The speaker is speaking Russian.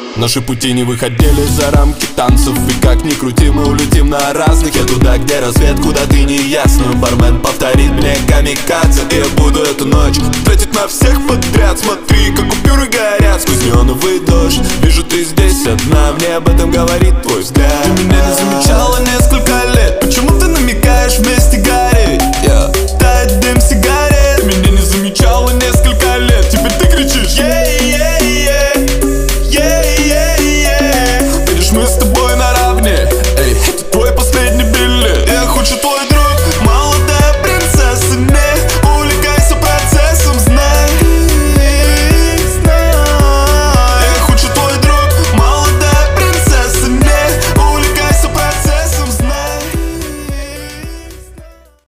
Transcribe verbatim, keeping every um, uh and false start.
Наши пути не выходили за рамки танцев, и как ни крути, мы улетим на разных. Я туда, где рассвет, куда ты не ясно. Бармен повторит мне камикадзе, и я буду эту ночь тратить на всех подряд. Смотри, как купюры горят сквозь неоновый дождь. Вижу, ты здесь одна, мне об этом говорит твой взгляд. Ты меня не замечаешь.